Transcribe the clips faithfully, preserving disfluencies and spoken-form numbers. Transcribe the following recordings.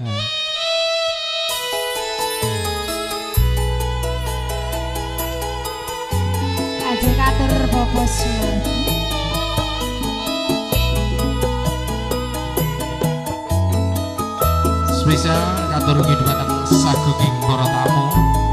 Aja katur bobos spesial katur ugi dhumateng sagunging para tamu.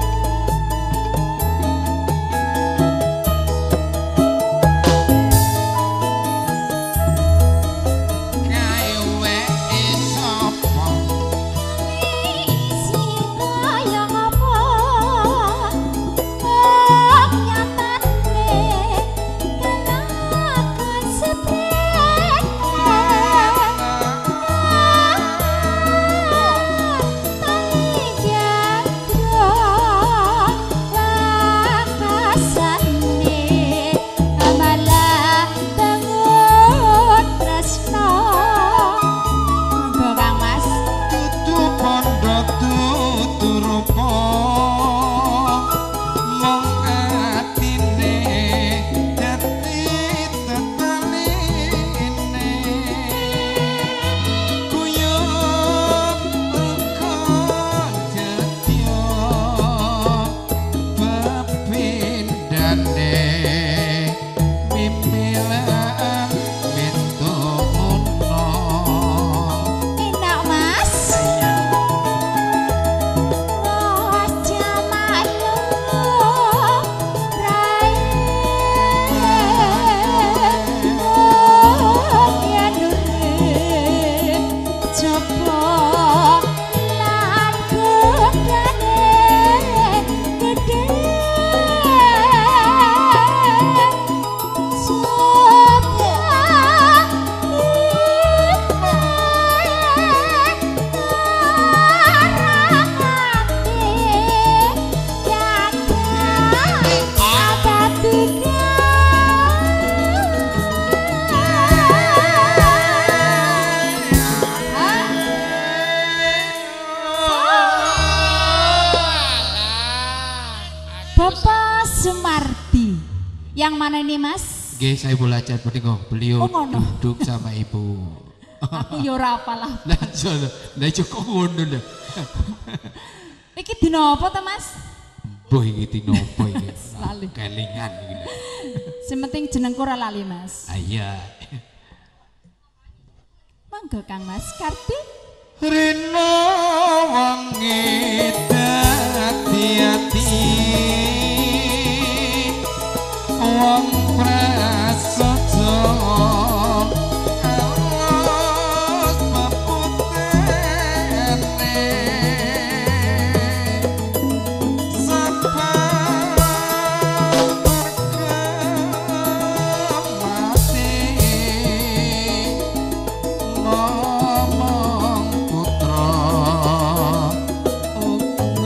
Bapak Sumardi. Yang mana ini Mas? Nggih, saya belajar penting beliau oh, duduk sama ibu. Aku yo ora apalah. Lah jono, lah cukup ngono lho. Iki dina apa to Mas? Boh iki dina apa iki? Lali. Kelingan iki lho. Sing penting jenengku ora lali Mas. Ah iya. Monggo Kang Mas Karti. Rino wangi dadi-ati wong prasaja alas paputene sapa mati ngomong putra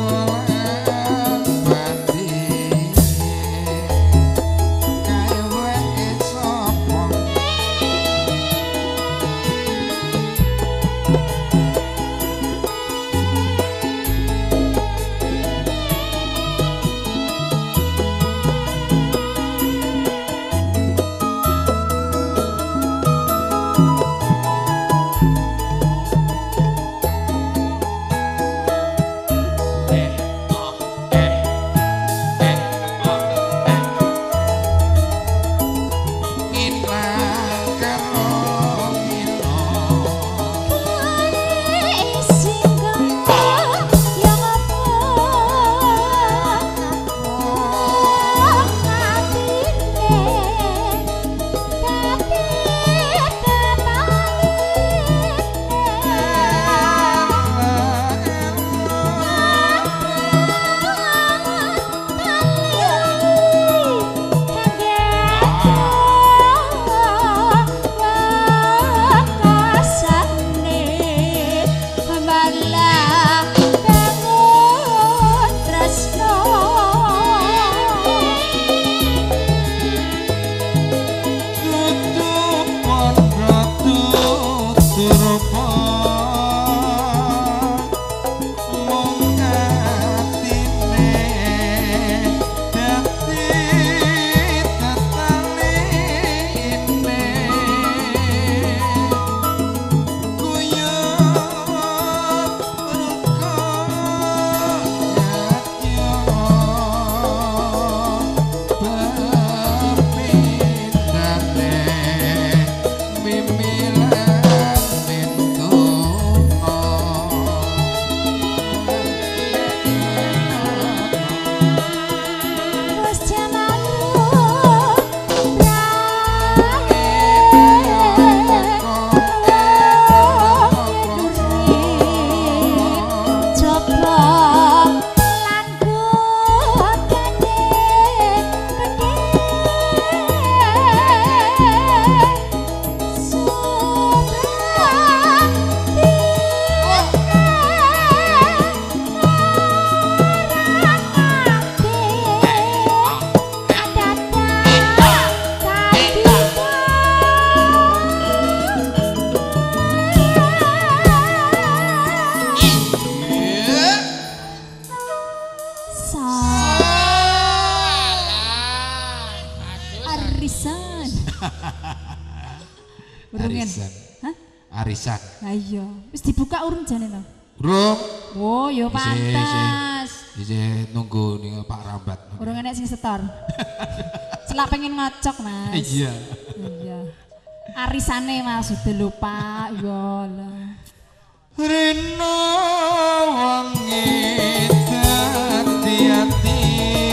Urungen. Arisan. Hah? Arisan. Lah iya, wis dibuka urung jane to. Urung. Oh, yo pantas. Isi nunggu nih Pak Rambat. Urung enek sing setor. Selak pengen ngocok, Mas. Iya. Iya. Arisane maksudnya lupa, ya lah. Rino wangi hati-hati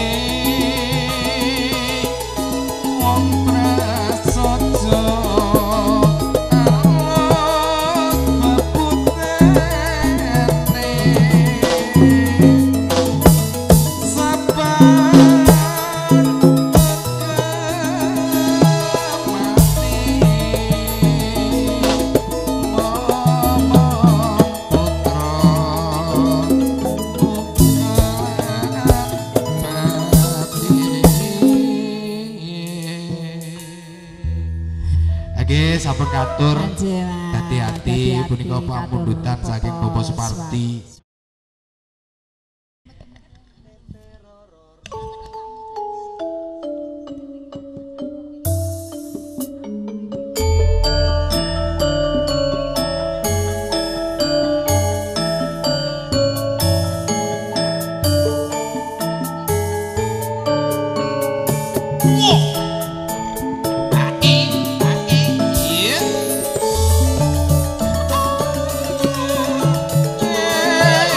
wong prasojo alos bebutene sabar Oke, sampun katur. Hati-hati punika pamundutan saking Bapak Suparti. Yeah.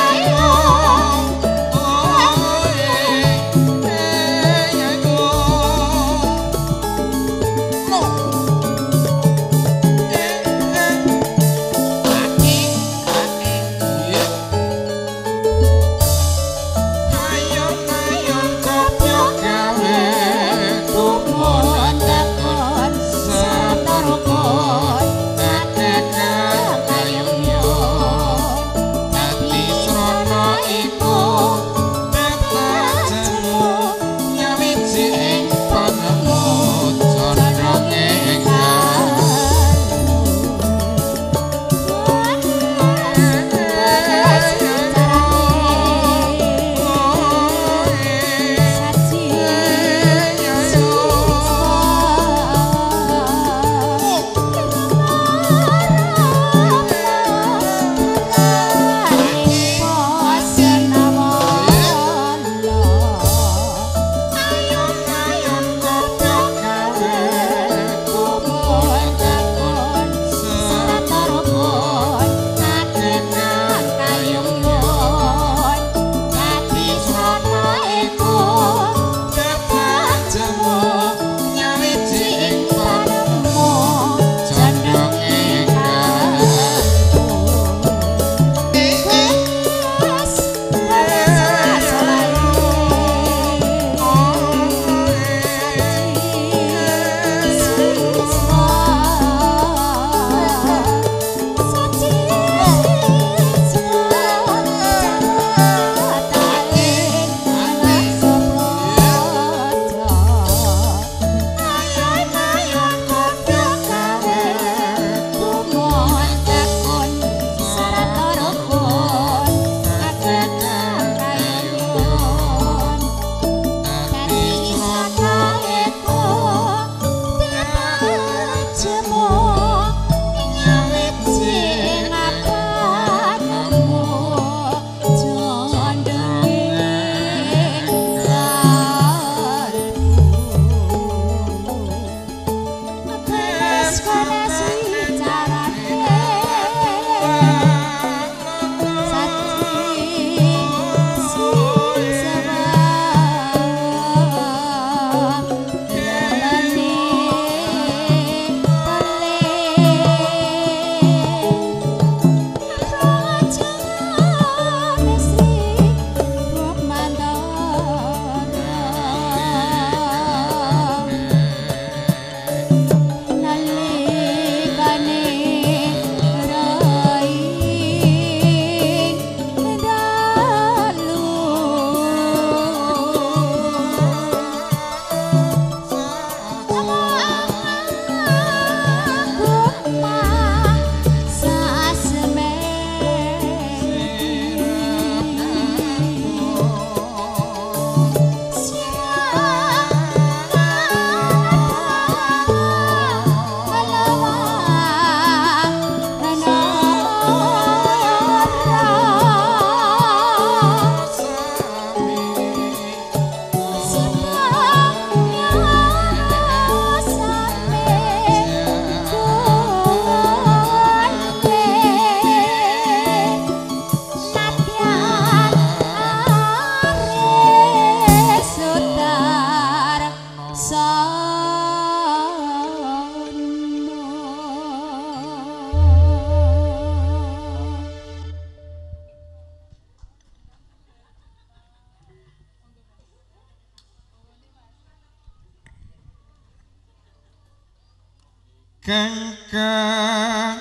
kangkang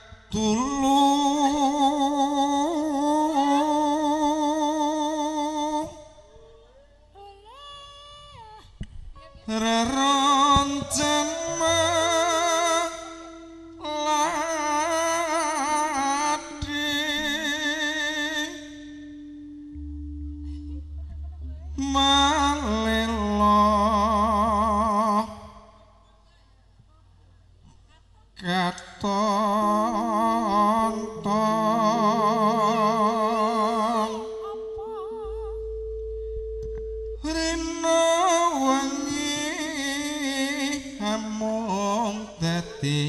tulung reroncen melati malelo katonton rina wengi amung dadi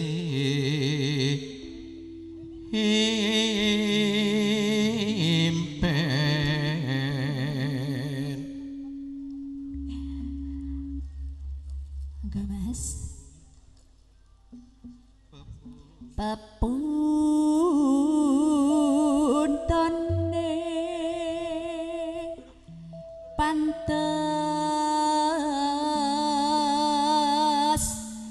impen enggak Mas pepuntone pantes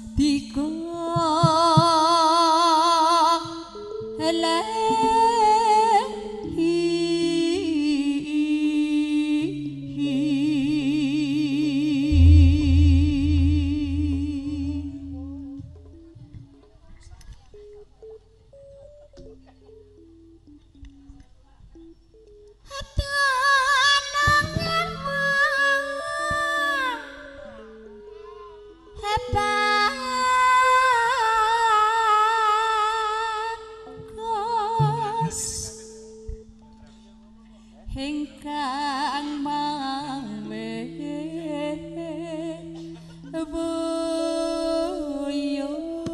hingkang mawe boyo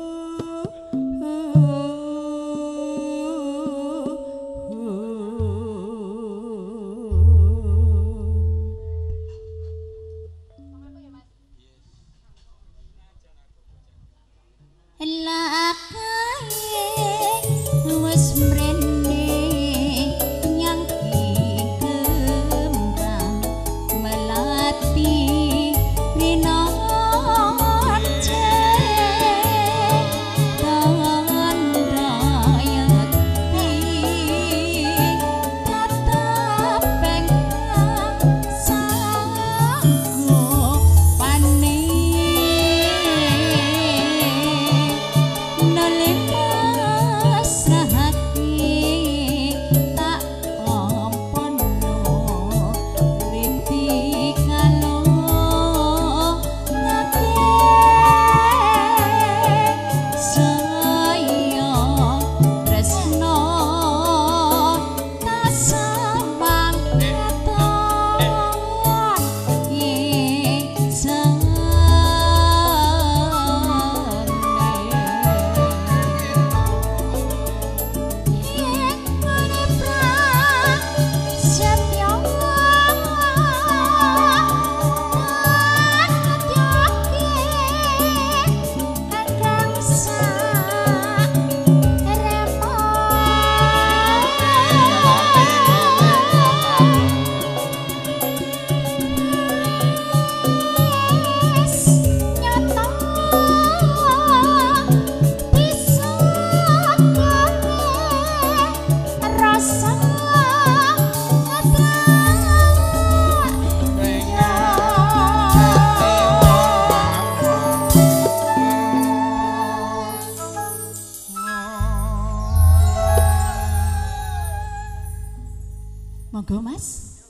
monggo Mas.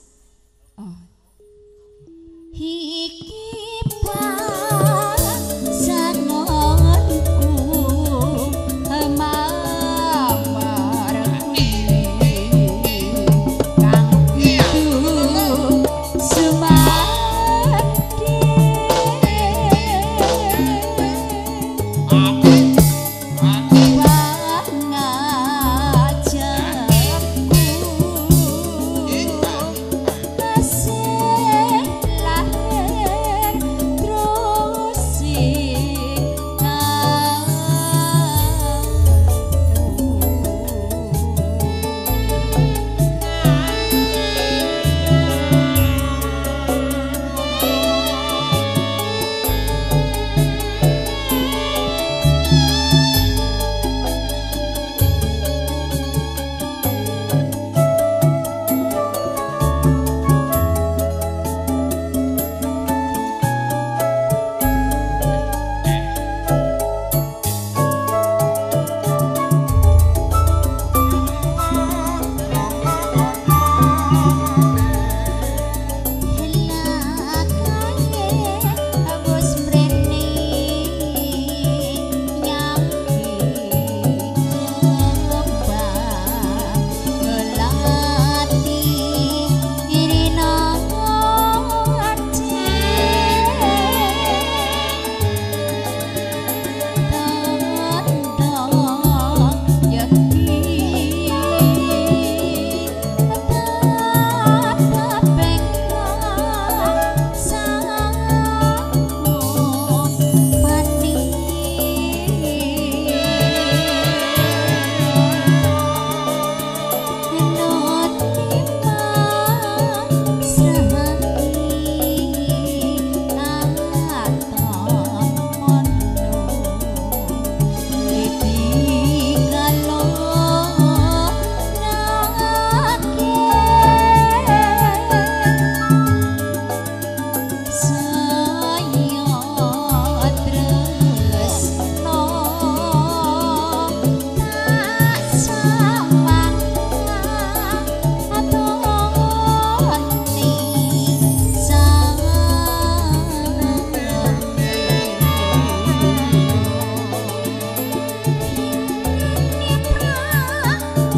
Oh. Iki pasanganku mamarku kang itu sumadi pangajarku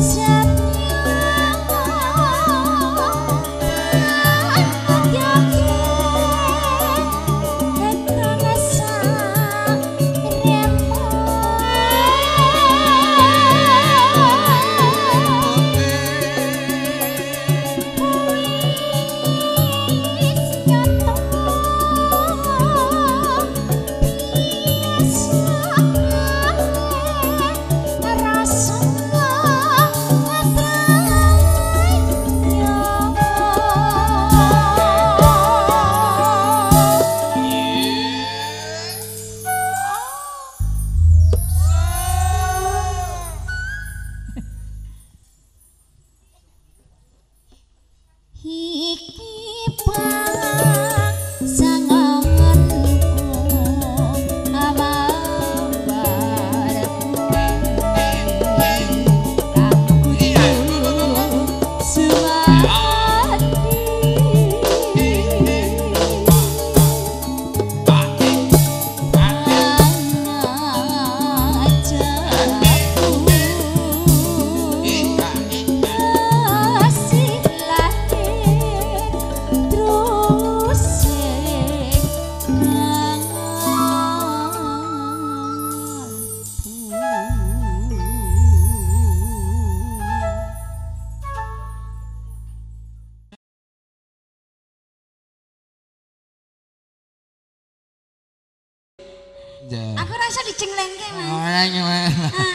Aku rasa dicenglengke, Mas. Ora nyuwun.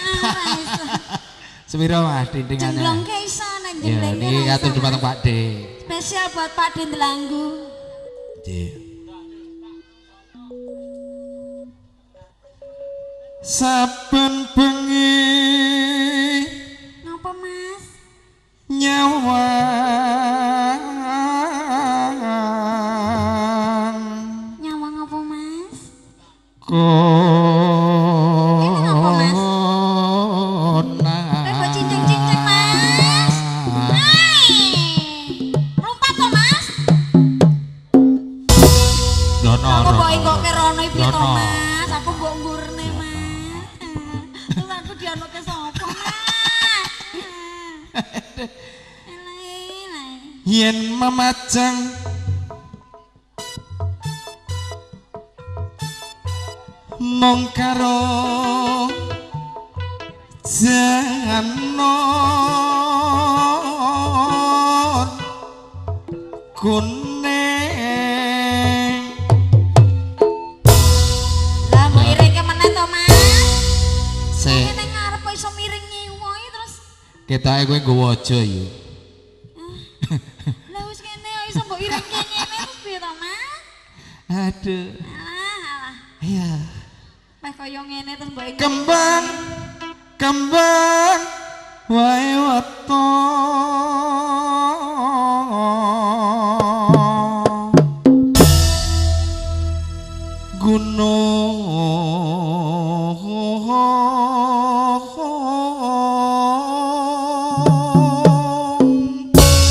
Sepiro Mas dindingannya? Cenglengke iso nek Ya, jenglengke. niki katur dhumateng Pak De. Spesial buat Pak De Delanggu. Nggih. Saben bengi Napa, Mas? nyawa Nyawang apa, Mas? ko Ini ngapa, Mas? Rebo cincang-cincang, Mas. Hai. Lompat to, Mas? Dono. Aku mbok enggokke rono iki to, Dono. Mas. Aku mbok ngurne, Mas. Terus aku dianoke sapa, Mas? Elai-elai. yen memajang mung karo janon kuning Lah mbok iringke meneh to, Mas. Sik, Nek ngarep kok iso miring nyiwoi terus. ketoke kowe nggowo aja ya. Lah wis kene kok iso mbok iringke ngene terus piye to, Mas? Aduh. Alah, alah. Iya. Meh kaya ngene terus mbok iringke. kembang kembang wae weton gunung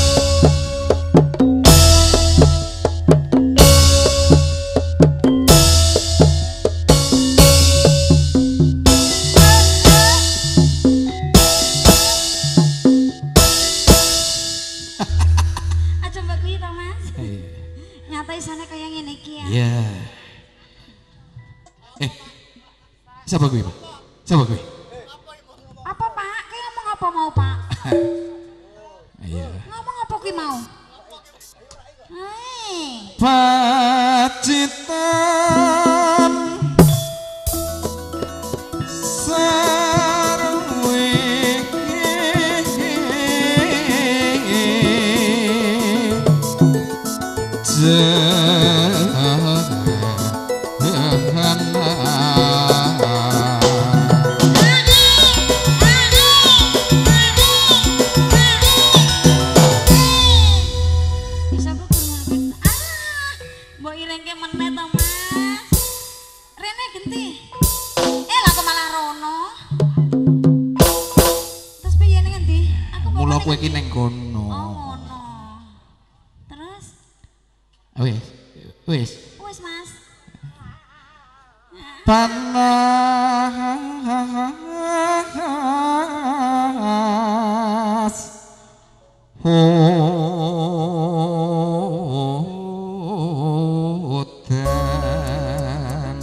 Aja mbok kuwi to, Mas. Iya. Nyata isane kaya ngene iki ya. Iya. Eh. Siapa gue, Pak? Siapa gue? Apa, Pak? Kayak ngomong apa mau, Pak? Iya. Ngomong apa kuwi mau? Hei. pacitan sarwe Bisa kok kurang. Ah, mbok iringke meneh to, Mas. Rene genti. Eh, lah kok malah rono. Terus piye ning endi? Aku mau Mula ning kowe endi? iki ning kono. Oh, ngono. Terus Wis. Wis. wis, Mas. panah udan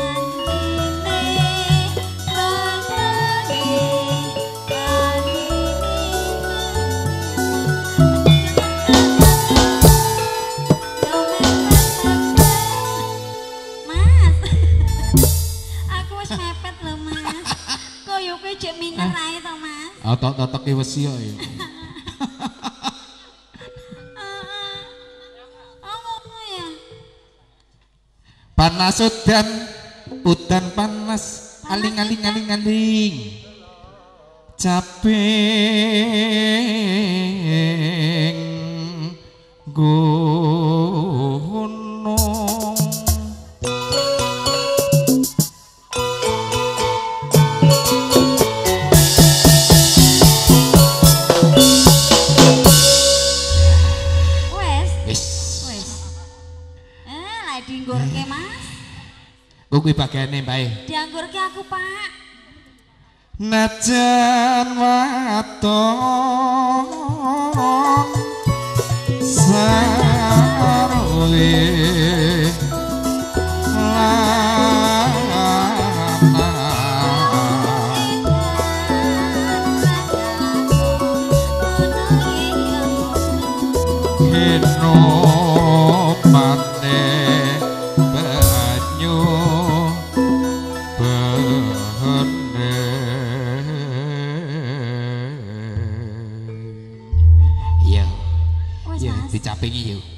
Cek minyak ae to, Mas. otot-otoke wesi kok ya. Oh, ngono ya. Panas udan, udan panas, aling aling aling aling. Caping gunung. Dianggurke, Mas. Kuwi bagane bae. Dianggurke aku, Pak. Najan waton sarwe lana mane banyu bene iya iya dicapingi yuk